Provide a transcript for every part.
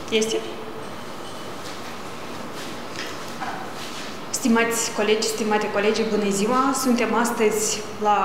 Este? Stimați colegi, stimate colegi, bună ziua! Suntem astăzi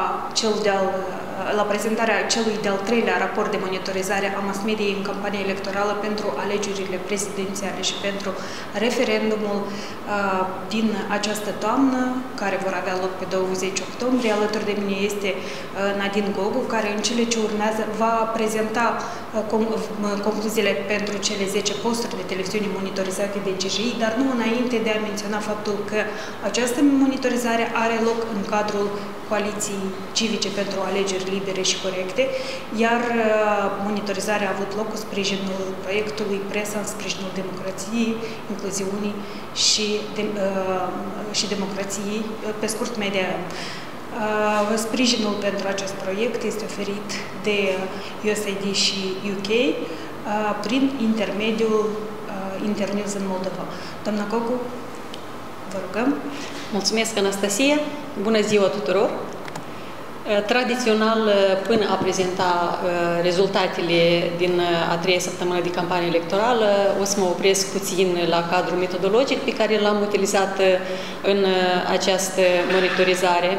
la prezentarea celui de-al treilea raport de monitorizare a mass-mediei în campania electorală pentru alegerile prezidențiale și pentru referendumul din această toamnă, care vor avea loc pe 20 octombrie. Alături de mine este Nadine Gogu, care în cele ce urmează va prezenta concluziile pentru cele 10 posturi de televiziune monitorizate de CJI, dar nu înainte de a menționa faptul că această monitorizare are loc în cadrul Coaliției Civice pentru Alegeri Libere și Corecte, iar monitorizarea a avut loc cu sprijinul proiectului Presa în sprijinul democrației, incluziunii și democrației, pe scurt media. Sprijinul pentru acest proiect este oferit de USAID și UK prin intermediul Internews în Moldova. Doamna Gogu, vă rugăm. Mulțumesc, Anastasia! Bună ziua tuturor! Tradițional, până a prezenta rezultatele din a treia săptămână de campanie electorală, o să mă opresc puțin la cadrul metodologic pe care l-am utilizat în această monitorizare.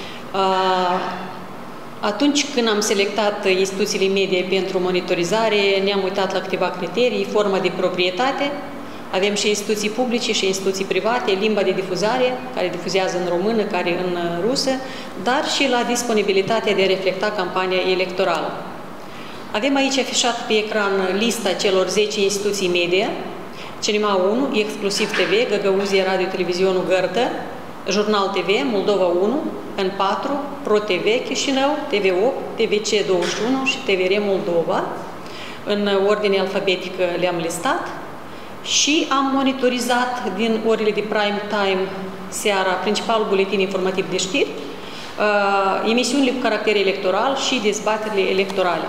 Atunci când am selectat instituțiile medie pentru monitorizare, ne-am uitat la câteva criterii: forma de proprietate. Avem și instituții publice și instituții private, limba de difuzare, care difuzează în română, care în rusă, dar și la disponibilitatea de a reflecta campania electorală. Avem aici afișat pe ecran lista celor 10 instituții media: Cinema 1, Exclusiv TV, Găgăuzie Radio Televizionul Gărtă, Jurnal TV, Moldova 1, N4, Pro TV Chișinău, TV8, TVC21 și TVR Moldova. În ordine alfabetică le-am listat. Și am monitorizat din orele de prime time seara principalul buletin informativ de știri, emisiunile cu caracter electoral și dezbaterile electorale.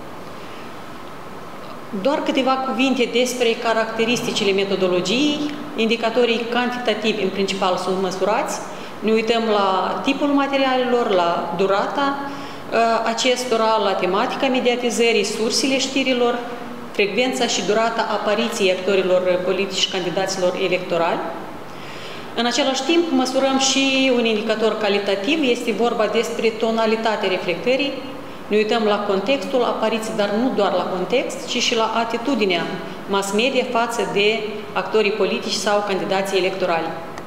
Doar câteva cuvinte despre caracteristicile metodologiei. Indicatorii cantitativi în principal sunt măsurați. Ne uităm la tipul materialelor, la durata acestora, la tematica mediatizării, sursele știrilor, frecvența și durata apariției actorilor politici și candidaților electorali. În același timp, măsurăm și un indicator calitativ, este vorba despre tonalitatea reflectării. Ne uităm la contextul apariției, dar nu doar la context, ci și la atitudinea mass media față de actorii politici sau candidații electorali.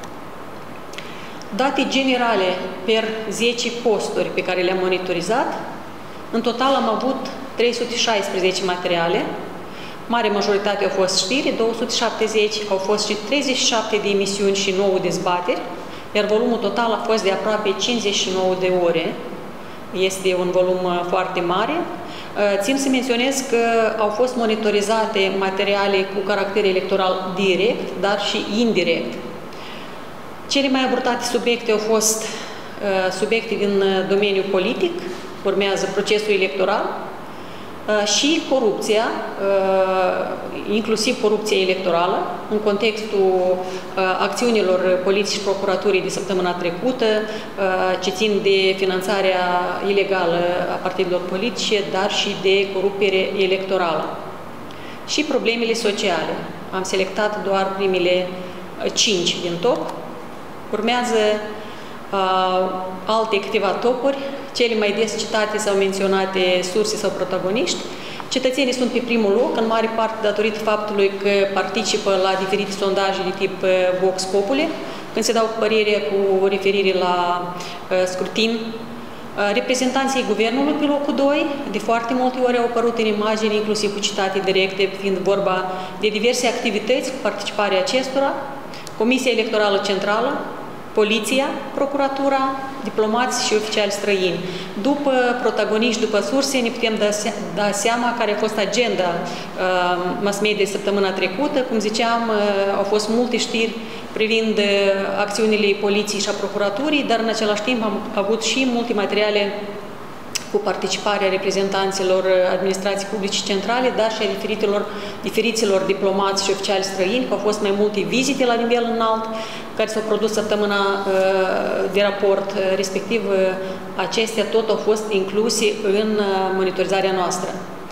Date generale per 10 posturi pe care le-am monitorizat. În total am avut 316 materiale. Mare majoritate au fost știri, 270, au fost și 37 de emisiuni și 9 dezbateri, iar volumul total a fost de aproape 59 de ore. Este un volum foarte mare. Țin să menționez că au fost monitorizate materiale cu caracter electoral direct, dar și indirect. Cele mai abortate subiecte au fost subiecte din domeniul politic, urmează procesul electoral, și corupția, inclusiv corupția electorală, în contextul acțiunilor poliției și procuraturii de săptămâna trecută, ce țin de finanțarea ilegală a partidelor politice, dar și de corupere electorală. Și problemele sociale. Am selectat doar primele 5 din top. Urmează alte câteva topuri, cele mai des citate sau menționate surse sau protagoniști. Cetățenii sunt pe primul loc, în mare parte datorită faptului că participă la diferite sondaje de tip Vox Populi, când se dau părere cu referire la scrutin. Reprezentanții guvernului pe locul 2, de foarte multe ori au apărut în imagini, inclusiv cu citate directe, fiind vorba de diverse activități cu participarea acestora, Comisia Electorală Centrală, Poliția, Procuratura, diplomați și oficiali străini. După protagoniști, după surse, ne putem da seama care a fost agenda mass media de săptămâna trecută. Cum ziceam, au fost multe știri privind acțiunile poliției și a procuraturii, dar în același timp am avut și multe materiale cu participarea reprezentanților administrației publice centrale, dar și a diferiților diplomați și oficiali străini, că au fost mai multe vizite la nivel înalt, care s-au produs săptămâna de raport, respectiv acestea tot au fost incluse în monitorizarea noastră.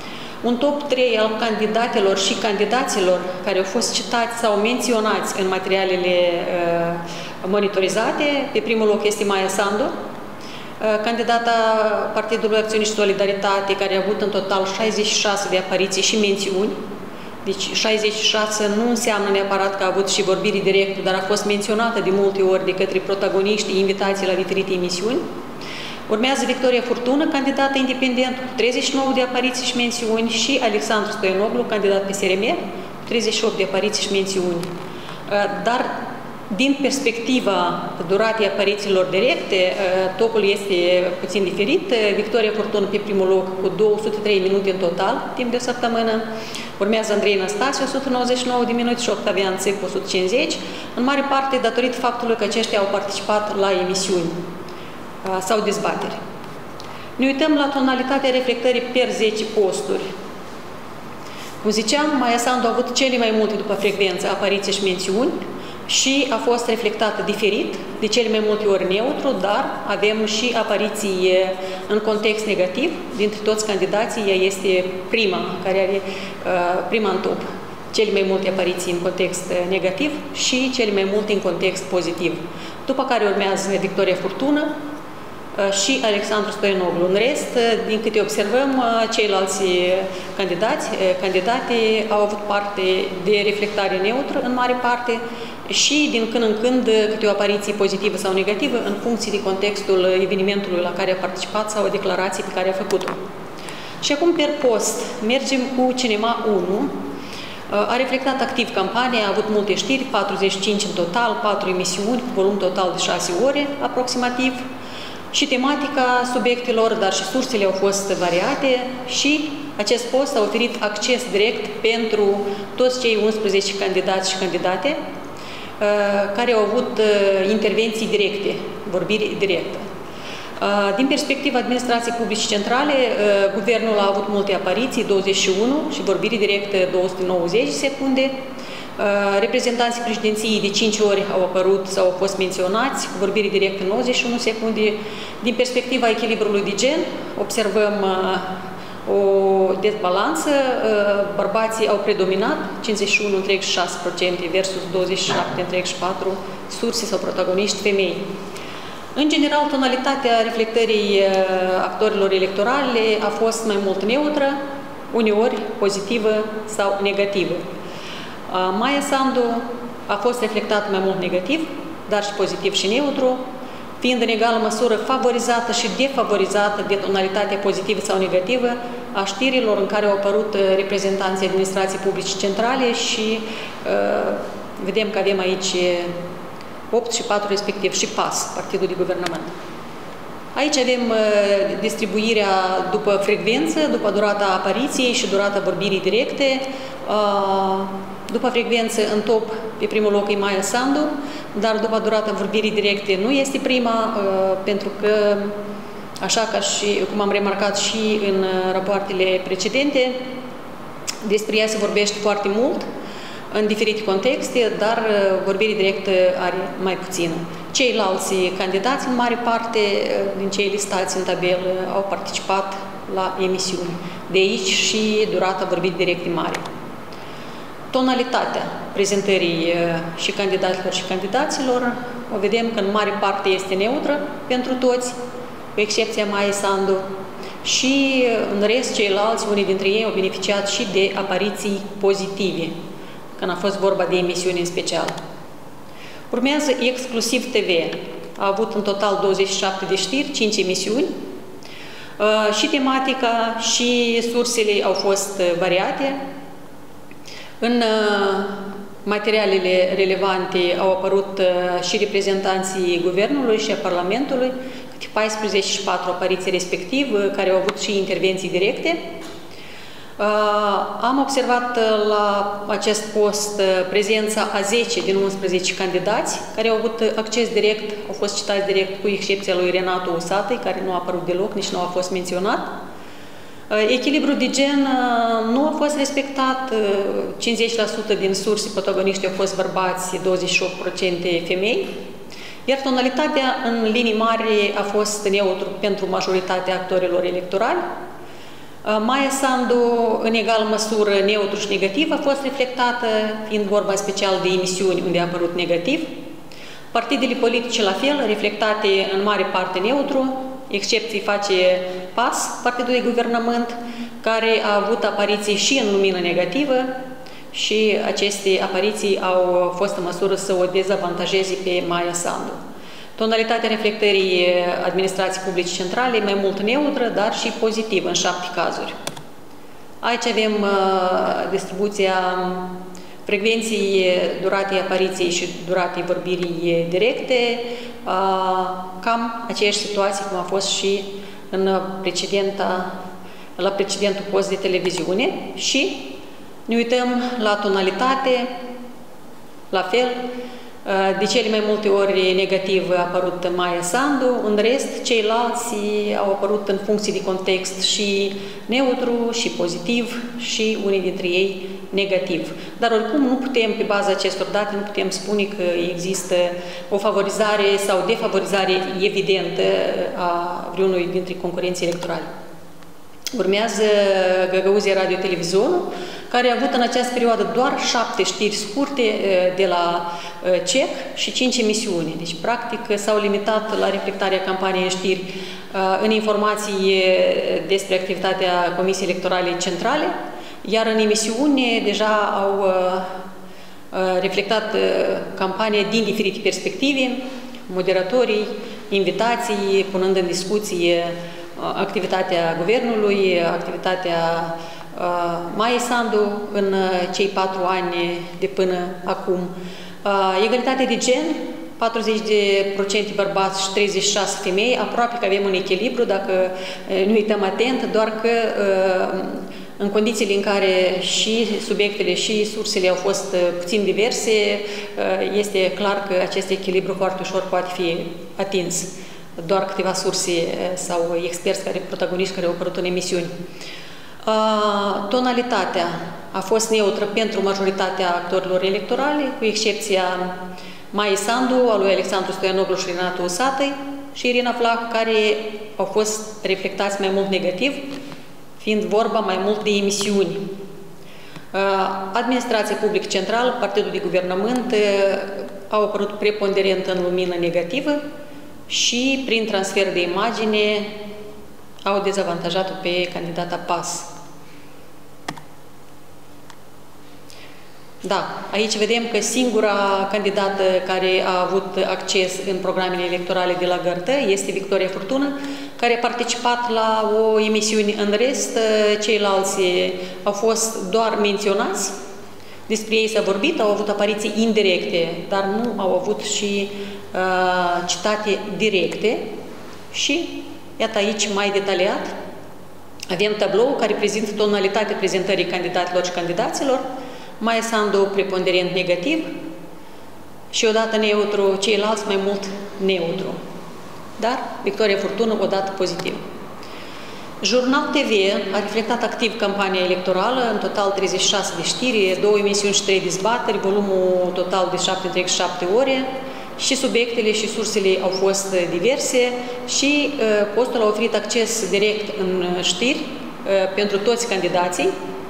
Un top 3 al candidatelor și candidaților care au fost citați sau menționați în materialele monitorizate. Pe primul loc este Maia Sandu, candidata Partidului Acțiuni și Solidaritate, care a avut în total 66 de apariții și mențiuni. Deci 66 nu înseamnă neapărat că a avut și vorbiri directe, dar a fost menționată de multe ori de către protagoniști invitații la diferite emisiuni. Urmează Victoria Furtună, candidată independent, cu 39 de apariții și mențiuni, și Alexandru Stoianoglu, candidat pe SRM, cu 38 de apariții și mențiuni. Dar din perspectiva duratei aparițiilor directe, topul este puțin diferit. Victoria Furtună pe primul loc cu 203 minute în total, timp de o săptămână. Urmează Andrei Năstase, 199 de minute, și Octavian Țic, 150, în mare parte datorită faptului că aceștia au participat la emisiuni sau dezbateri. Ne uităm la tonalitatea reflectării per 10 posturi. Cum ziceam, Maia Sandu a avut cele mai multe după frecvență, apariții și mențiuni, și a fost reflectată diferit, de cele mai multe ori neutru, dar avem și apariții în context negativ. Dintre toți candidații, ea este prima, care are prima în top. Cele mai multe apariții în context negativ și cele mai multe în context pozitiv. După care urmează Victoria Furtună și Alexandru Stoianoglu. În rest, din câte observăm, ceilalți candidate au avut parte de reflectare neutră în mare parte și din când în când câte o apariție pozitivă sau negativă în funcție de contextul evenimentului la care a participat sau a declarației pe care a făcut-o. Și acum, per post, mergem cu Cinema 1. A reflectat activ campania, a avut multe știri, 45 în total, 4 emisiuni, cu volum total de 6 ore aproximativ. Și tematica subiectelor, dar și sursele au fost variate și acest post a oferit acces direct pentru toți cei 11 candidați și candidate care au avut intervenții directe, vorbiri directe. Din perspectiva administrației publice centrale, guvernul a avut multe apariții, 21, și vorbiri directe 290 secunde. Reprezentanții președinției de 5 ori au apărut sau au fost menționați, cu vorbiri directe 91 secunde. Din perspectiva echilibrului de gen, observăm o dezbalanță. Bărbații au predominat, 51,6% versus 27,4% surse sau protagoniști femei. În general, tonalitatea reflectării actorilor electorale a fost mai mult neutră, uneori pozitivă sau negativă. Maia Sandu a fost reflectat mai mult negativ, dar și pozitiv și neutru, fiind în egală măsură favorizată și defavorizată de tonalitatea pozitivă sau negativă a știrilor în care au apărut reprezentanții administrației publice centrale și vedem că avem aici 8 și 4, respectiv și PAS, Partidul de Guvernământ. Aici avem distribuirea după frecvență, după durata apariției și durata vorbirii directe. După frecvență, în top, pe primul loc e Maia Sandu, dar după durata vorbirii directe nu este prima, pentru că, așa ca și cum am remarcat și în rapoartele precedente, despre ea se vorbește foarte mult, în diferite contexte, dar vorbirii directă are mai puțină. Ceilalți candidați, în mare parte, din cei listați în tabelă, au participat la emisiuni. De aici și durata vorbirii directe mare. Tonalitatea prezentării și candidaților și candidaților, o vedem că în mare parte este neutră pentru toți, cu excepția Maiei Sandu, și în rest ceilalți, unii dintre ei, au beneficiat și de apariții pozitive, când a fost vorba de emisiuni în special. Urmează Exclusiv TV. A avut în total 27 de știri, 5 emisiuni. Și tematica și sursele au fost variate. În materialele relevante au apărut și reprezentanții Guvernului și a Parlamentului, câte 14 și 4 apariții respectiv, care au avut și intervenții directe. Am observat la acest post prezența a 10 din 11 candidați care au avut acces direct, au fost citați direct, cu excepția lui Renato Usatăi, care nu a apărut deloc, nici nu a fost menționat. Echilibrul de gen nu a fost respectat, 50% din surse protagoniști au fost bărbați, 28% femei, iar tonalitatea în linii mari a fost neutru pentru majoritatea actorilor electorali. Maia Sandu, în egală măsură, neutru și negativ, a fost reflectată, fiind vorba special de emisiuni unde a apărut negativ. Partidele politice, la fel, reflectate în mare parte neutru, excepții face PAS, Partidul de Guvernământ, care a avut apariții și în lumină negativă și aceste apariții au fost în măsură să o dezavantajeze pe Maia Sandu. Tonalitatea reflectării administrației publice centrale mai mult neutră, dar și pozitivă în 7 cazuri. Aici avem distribuția frecvenții duratei apariției și duratei vorbirii directe, cam aceeași situație cum a fost și la precedentul post de televiziune și ne uităm la tonalitate, la fel. De cele mai multe ori negativ a apărut Maia Sandu, în rest ceilalți au apărut în funcție de context și neutru și pozitiv și unii dintre ei negativ. Dar oricum nu putem, pe baza acestor date, nu putem spune că există o favorizare sau defavorizare evidentă a vreunui dintre concurenții electorali. Urmează Găgăuzia Radio-Televizionul, care a avut în această perioadă doar 7 știri scurte de la CEC și 5 emisiuni. Deci, practic, s-au limitat la reflectarea campaniei în știri în informații despre activitatea Comisiei Electorale Centrale, iar în emisiune deja au reflectat campania din diferite perspective, moderatorii, invitații, punând în discuție activitatea Guvernului, activitatea Maiei Sandu în cei 4 ani de până acum. Egalitate de gen, 40% bărbați și 36 femei, aproape că avem un echilibru, dacă nu uităm atent, doar că în condițiile în care și subiectele și sursele au fost puțin diverse, este clar că acest echilibru foarte ușor poate fi atins. Doar câteva surse sau experți protagoniști care au apărut în emisiuni. Tonalitatea a fost neutră pentru majoritatea actorilor electorale, cu excepția Maiei Sandu, a lui Alexandru Stoianoglu și Renatu Usatăi și Irina Flach, care au fost reflectați mai mult negativ, fiind vorba mai mult de emisiuni. Administrația publică centrală, Partidul de Guvernământ, au apărut preponderent în lumină negativă și prin transfer de imagine au dezavantajat-o pe candidata PAS. Da, aici vedem că singura candidată care a avut acces în programele electorale de la Gărtă este Victoria Furtună, care a participat la o emisiune. În rest, ceilalți au fost doar menționați, despre ei s-a vorbit, au avut apariții indirecte, dar nu au avut și citate directe. Și, iată aici, mai detaliat, avem tablou care prezintă tonalitatea prezentării candidatelor și candidaților. Maia Sandu preponderent negativ și odată neutru, ceilalți mai mult neutru. Dar Victoria Furtună odată pozitiv. Jurnal TV a reflectat activ campania electorală, în total 36 de știri, 2 emisiuni și 3 dezbateri, volumul total de 7 ore și subiectele și sursele au fost diverse și postul a oferit acces direct în știri pentru toți candidații.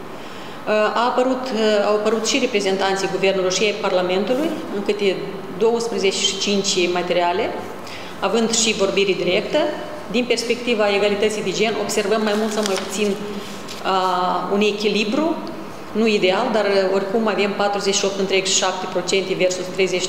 Au apărut și reprezentanții Guvernului și ai Parlamentului, în câte 12 și 5 materiale, având și vorbire directă. Din perspectiva egalității de gen, observăm mai mult sau mai puțin un echilibru, nu ideal, dar oricum avem 48,7% versus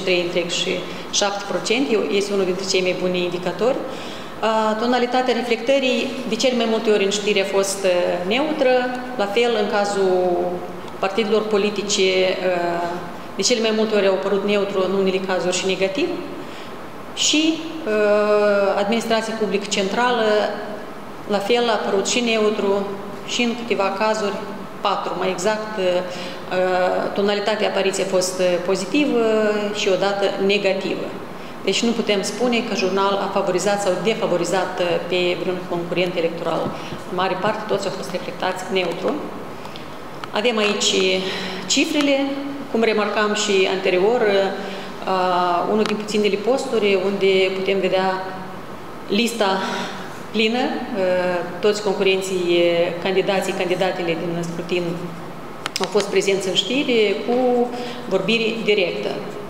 33,7%, este unul dintre cei mai buni indicatori. Tonalitatea reflectării de cele mai multe ori în știri a fost neutră, la fel în cazul partidelor politice, de cele mai multe ori au apărut neutru, în unele cazuri și negativ, și administrația publică centrală, la fel a apărut și neutru și în câteva cazuri, 4 mai exact, tonalitatea apariției a fost pozitivă și odată negativă. Deci nu putem spune că jurnal a favorizat sau defavorizat pe vreun concurent electoral. În mare parte, toți au fost reflectați neutru. Avem aici cifrele, cum remarcam și anterior, unul din puținele posturi unde putem vedea lista plină. Toți concurenții, candidatele din scrutin au fost prezenți în știri cu vorbire directă.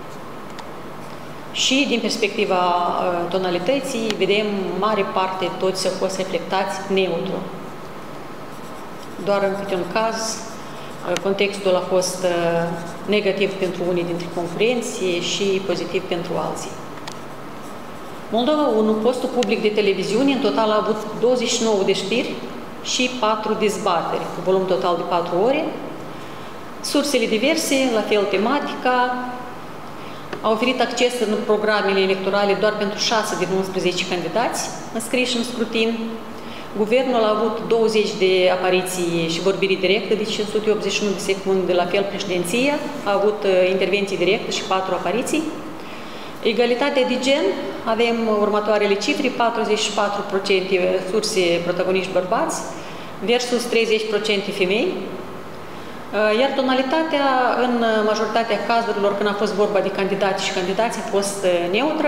Și din perspectiva tonalității, vedem, mare parte toți au fost reflectați neutru. Doar în câte un caz, contextul a fost negativ pentru unii dintre concurenți și pozitiv pentru alții. Moldova 1, postul public de televiziune, în total a avut 29 de știri și 4 dezbateri, cu volum total de 4 ore. Sursele diverse, la fel tematica, au oferit acces în programele electorale doar pentru 6 din 11 candidați înscriși în scrutin. Guvernul a avut 20 de apariții și vorbiri directe, de 581 de secunde, la fel președinția a avut intervenții directe și 4 apariții. Egalitatea de gen, avem următoarele cifre, 44% surse protagoniști bărbați versus 30% femei. Iar tonalitatea, în majoritatea cazurilor, când a fost vorba de candidați și candidați, a fost neutră.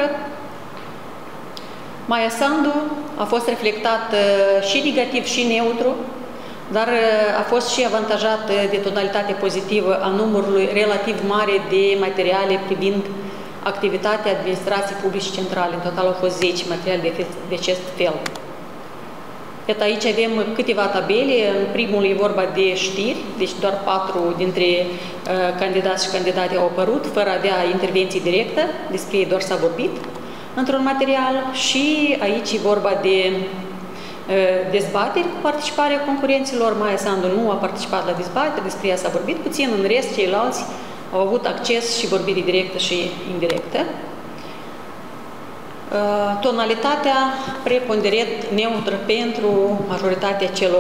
Maia Sandu a fost reflectat și negativ și neutru, dar a fost și avantajat de tonalitate pozitivă a numărului relativ mare de materiale privind activitatea administrației publice centrale. În total au fost 10 materiale de acest fel. Iată, aici avem câteva tabele. În primul e vorba de știri, deci doar 4 dintre candidați și candidate au apărut, fără a avea intervenții directă, despre ei doar s-a vorbit într-un material. Și aici e vorba de dezbateri cu participarea concurenților. Maia Sandu nu a participat la dezbateri, despre ea s-a vorbit puțin, în rest ceilalți au avut acces și vorbire directă și indirectă. Tonalitatea preponderent neutră pentru majoritatea celor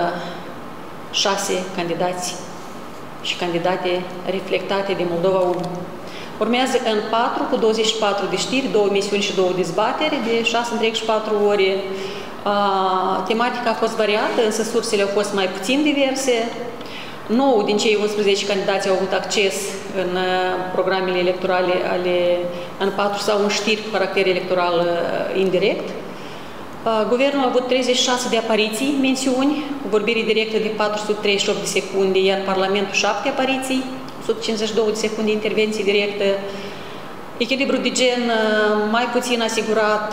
6 candidați și candidate reflectate de Moldova 1. Urmează N4 cu 24 de știri, 2 emisiuni și 2 dezbateri de 6 întregi și 4 ore. Tematica a fost variată, însă sursele au fost mai puțin diverse. 9 din cei 11 candidați au avut acces în programele electorale ale N4 sau în știri cu caracter electoral indirect. Guvernul a avut 36 de apariții, mențiuni, cu vorbire directă de 438 de secunde, iar Parlamentul 7 apariții, 152 de secunde intervenții directă. Echilibru de gen mai puțin asigurat,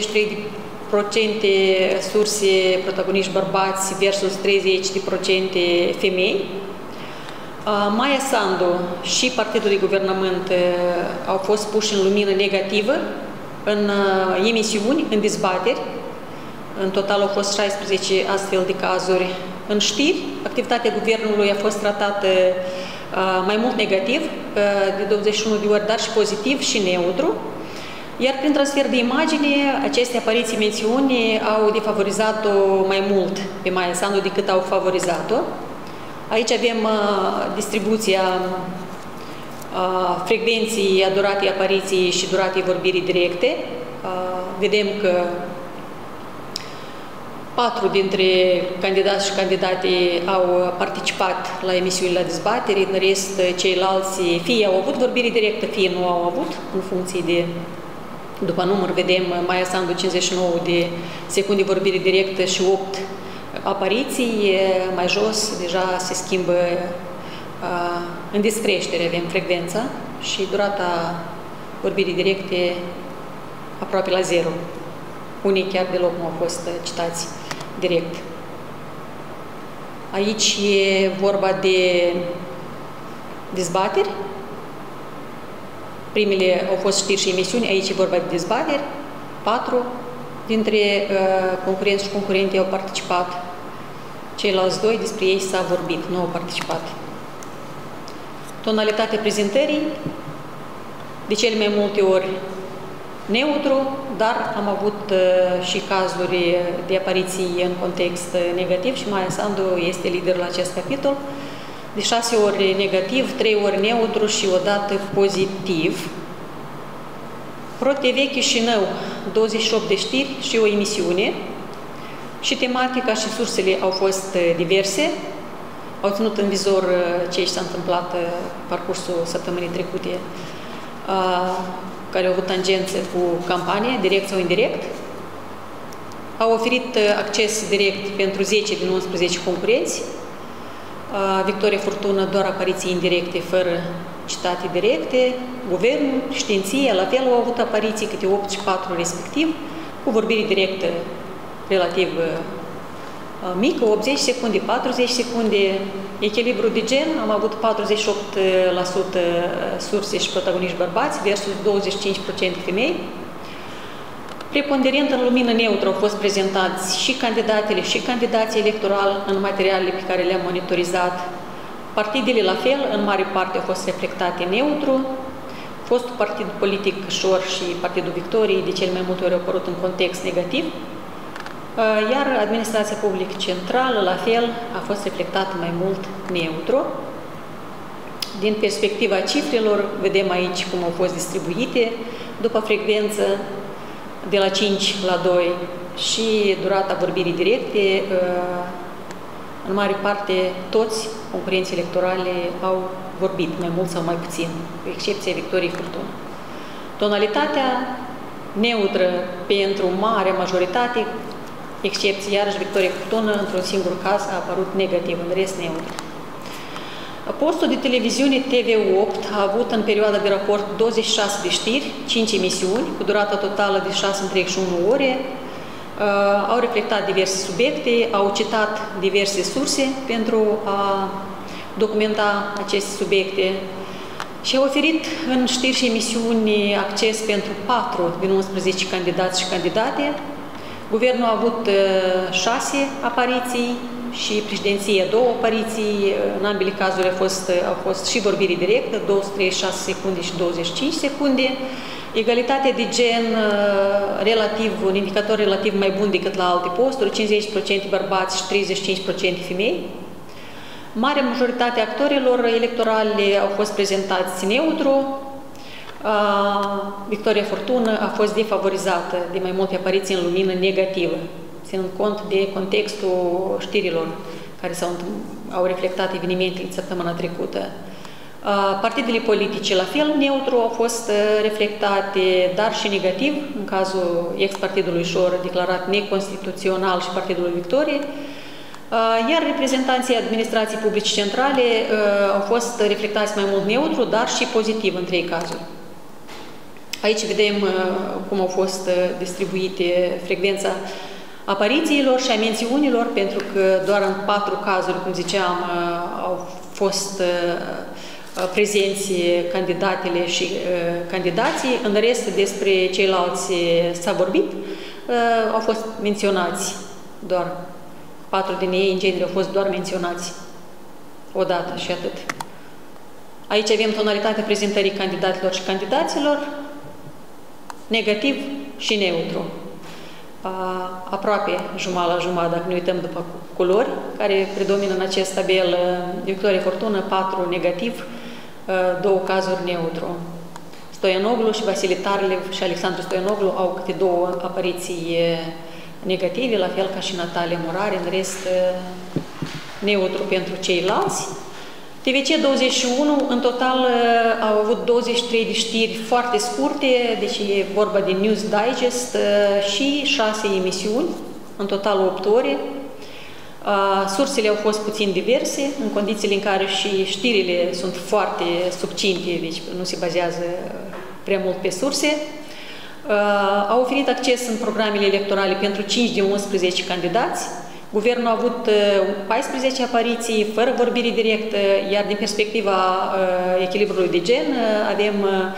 53% surse protagoniști bărbați versus 30% femei. Maia Sandu și Partidul de Guvernământ au fost puși în lumină negativă în emisiuni, în dezbateri. În total au fost 16 astfel de cazuri. În știri, activitatea guvernului a fost tratată mai mult negativ, de 21 de ori, dar și pozitiv și neutru. Iar prin transfer de imagine, aceste apariții mențiuni au defavorizat-o mai mult pe Maia Sandu decât au favorizat-o. Aici avem distribuția frecvenții a duratei apariției și duratei vorbirii directe. Vedem că 4 dintre candidați și candidate au participat la emisiuni, la dezbateri, în rest ceilalți fie au avut vorbire directă, fie nu au avut, în funcție de, după număr, vedem Maia Sandu 59 de secunde vorbire directă și 8 apariții, mai jos deja se schimbă în descreștere, avem frecvența și durata vorbirii directe aproape la 0. Unii chiar deloc nu au fost citați direct. Aici e vorba de dezbateri. Primele au fost știri și emisiuni, aici e vorba de dezbateri. 4 dintre concurenți și concurente au participat. Ceilalți 2, despre ei s-a vorbit, nu au participat. Tonalitatea prezentării, de cele mai multe ori neutru, dar am avut și cazuri de apariții în context negativ și Maia Sandu este lider la acest capitol. De 6 ori negativ, 3 ori neutru și o dată pozitiv. ProTV Chișinău, 28 de știri și o emisiune. Și tematica și sursele au fost diverse. Au ținut în vizor ce s-a întâmplat parcursul săptămânii trecute, care au avut tangențe cu campanie, direct sau indirect. au oferit acces direct pentru 10 din 11 concurenți. Victoria Furtună doar apariții indirecte, fără citate directe. Guvernul, Științia, la fel au avut apariții câte 8 și 4 respectiv, cu vorbire directă relativ mică, 80 secunde, 40 secunde. Echilibru de gen, am avut 48% surse și protagoniști bărbați versus 25% femei. Preponderent în lumină neutră au fost prezentați și candidatele și candidații electorali în materialele pe care le-am monitorizat. Partidele la fel, în mare parte au fost reflectate neutru. Fostul partid politic Șor și Partidul Victoriei de cel mai multe ori au apărut în context negativ. Iar administrația publică centrală, la fel, a fost reflectată mai mult neutru. Din perspectiva cifrelor, vedem aici cum au fost distribuite după frecvență, de la 5 la 2 și durata vorbirii directe. În mare parte, toți concurenții electorale au vorbit, mai mult sau mai puțin, cu excepția Victoriei Furtună. Tonalitatea neutră pentru marea majoritate, excepție iarăși Victoria Furtună, într-un singur caz a apărut negativ, în rest neutru. Postul de televiziune TV8 a avut în perioada de raport 26 de știri, 5 emisiuni, cu durata totală de 6,1 ore, au reflectat diverse subiecte, au citat diverse surse pentru a documenta aceste subiecte și au oferit în știri și emisiuni acces pentru 4 din 11 candidați și candidate. Guvernul a avut 6 apariții și președinția 2 apariții. În ambele cazuri au fost și vorbire directă, 236 secunde și 25 secunde. Egalitatea de gen, un indicator relativ mai bun decât la alte posturi, 50% bărbați și 35% femei. Marea majoritate a actorilor electorali au fost prezentați neutru. Victoria Furtună a fost defavorizată de mai multe apariții în lumină negativă, ținând cont de contextul știrilor care au reflectat evenimentele de săptămâna trecută. Partidele politice, la fel, neutru, au fost reflectate, dar și negativ, în cazul ex-partidului Șor, declarat neconstituțional, și Partidului Victoriei, iar reprezentanții administrației publice centrale au fost reflectați mai mult neutru, dar și pozitiv în 3 cazuri. Aici vedem cum au fost distribuite frecvența aparițiilor și a mențiunilor, pentru că doar în 4 cazuri, cum ziceam, au fost prezenți candidatele și candidații. În rest, despre ceilalți s-a vorbit, au fost menționați doar 4 din ei, în genere, au fost doar menționați odată și atât. Aici avem tonalitatea prezentării candidatelor și candidaților, negativ și neutru. Aproape jumătate la jumătate, dacă ne uităm după culori, care predomină în acest tabel. Victoria Furtună, 4 negativ, 2 cazuri neutru. Stoianoglu și Vasile Tarlev și Alexandru Stoianoglu au câte 2 apariții negative, la fel ca și Natalia Murare, în rest neutru pentru ceilalți. TVC 21, în total au avut 23 de știri foarte scurte, deci e vorba de News Digest și 6 emisiuni, în total 8 ore. Sursele au fost puțin diverse, în condițiile în care și știrile sunt foarte succinte, deci nu se bazează prea mult pe surse. Au oferit acces în programele electorale pentru 5 din 11 candidați. Guvernul a avut 14 apariții, fără vorbire directă, iar din perspectiva echilibrului de gen avem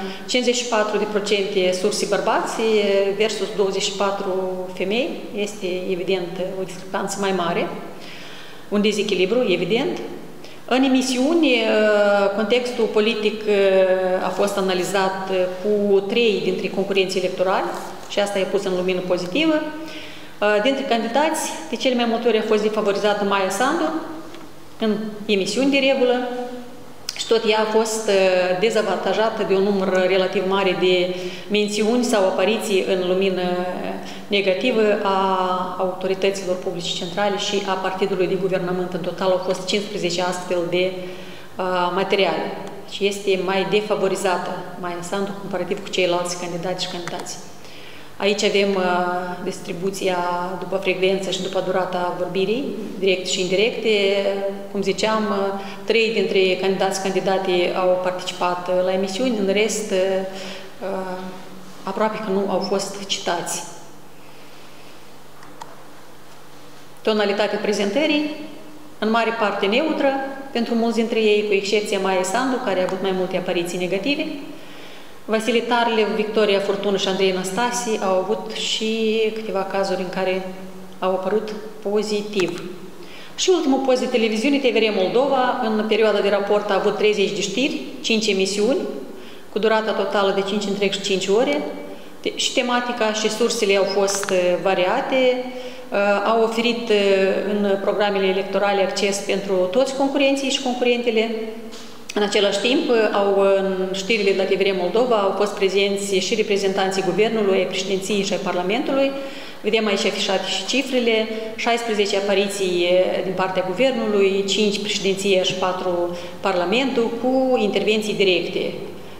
54% surse bărbați versus 24 femei. Este evident o discrepanță mai mare, un dezechilibru, evident. În emisiuni, contextul politic a fost analizat cu 3 dintre concurenții electorali și asta e pus în lumină pozitivă. Dintre candidați, de cele mai multe ori a fost defavorizată Maia Sandu în emisiuni de regulă și tot ea a fost dezavantajată de un număr relativ mare de mențiuni sau apariții în lumină negativă a autorităților publice centrale și a partidului de guvernământ. În total au fost 15 astfel de materiale și este mai defavorizată Maia Sandu comparativ cu ceilalți candidați și candidați. Aici avem distribuția după frecvență și după durata vorbirii, direct și indirecte. Cum ziceam, 3 dintre candidate au participat la emisiuni, în rest aproape că nu au fost citați. Tonalitatea prezentării, în mare parte neutră, pentru mulți dintre ei, cu excepția Maia Sandu, care a avut mai multe apariții negative. Vasile Tarlev, Victoria Furtună și Andrei Năstase au avut și câteva cazuri în care au apărut pozitiv. Și ultimul post de televiziune, TVR Moldova, în perioada de raport a avut 30 de știri, 5 emisiuni, cu durata totală de 5 întreg și 5 ore, și tematica și sursele au fost variate, au oferit în programele electorale acces pentru toți concurenții și concurentele. În același timp, în știrile de la TVR Moldova au fost prezenți și reprezentanții Guvernului, ai Președinției și ai Parlamentului. Vedem aici afișate și cifrele, 16 apariții din partea Guvernului, 5 Președinția și 4 Parlamentul, cu intervenții directe.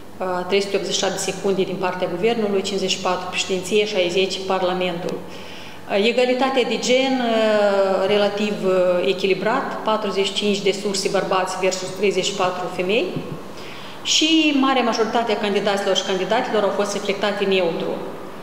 387 de secunde din partea Guvernului, 54 Președinția, 60 Parlamentul. Egalitatea de gen relativ echilibrat, 45 de surse bărbați versus 34 femei și marea majoritate a candidaților și candidatelor au fost reflectate neutru.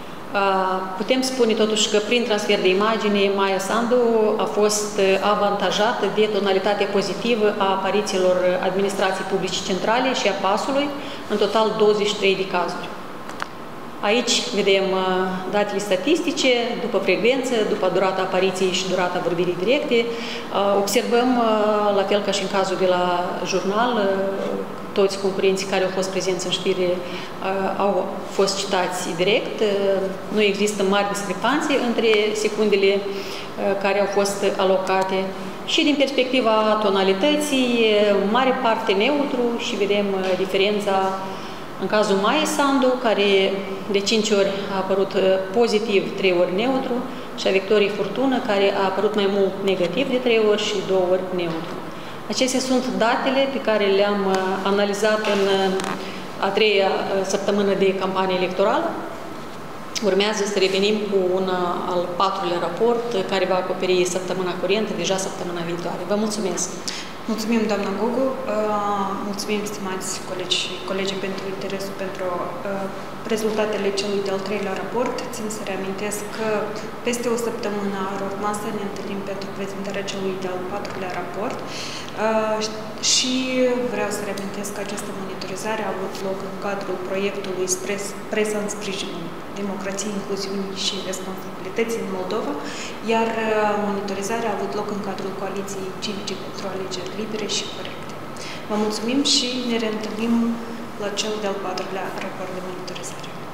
Putem spune totuși că prin transfer de imagine Maia Sandu a fost avantajată de tonalitatea pozitivă a aparițiilor administrației publice centrale și a PAS-ului, în total 23 de cazuri. Aici vedem datele statistice, după frecvență, după durata apariției și durata vorbirii directe. Observăm, la fel ca și în cazul de la jurnal, toți concurenții care au fost prezenți în știre au fost citați direct. Nu există mari discrepanțe între secundele care au fost alocate. Și din perspectiva tonalității, mare parte neutru și vedem diferența în cazul Maia Sandu, care de 5 ori a apărut pozitiv, 3 ori neutru, și a Victoriei Furtună, care a apărut mai mult negativ de 3 ori și 2 ori neutru. Acestea sunt datele pe care le-am analizat în a 3-a săptămână de campanie electorală. Urmează să revenim cu un al 4-lea raport, care va acoperi săptămâna curentă, deja săptămâna viitoare. Vă mulțumesc! Mulțumim, doamna Gogu, mulțumim, stimați colegi și colegi, pentru interesul pentru rezultatele celui de-al 3-lea raport. Țin să reamintesc că peste o săptămână ar urma să ne întâlnim pentru prezentarea celui de-al 4-lea raport și vreau să reamintesc că această monitorizare a avut loc în cadrul proiectului Presa în sprijinul democrației, incluziunii și responsabilității în Moldova, iar monitorizarea a avut loc în cadrul Coaliției Civice pentru Alegeri Libere și Corecte. Vă mulțumim și ne reîntâlnim la cel de-al 4-lea raport de monitorizare.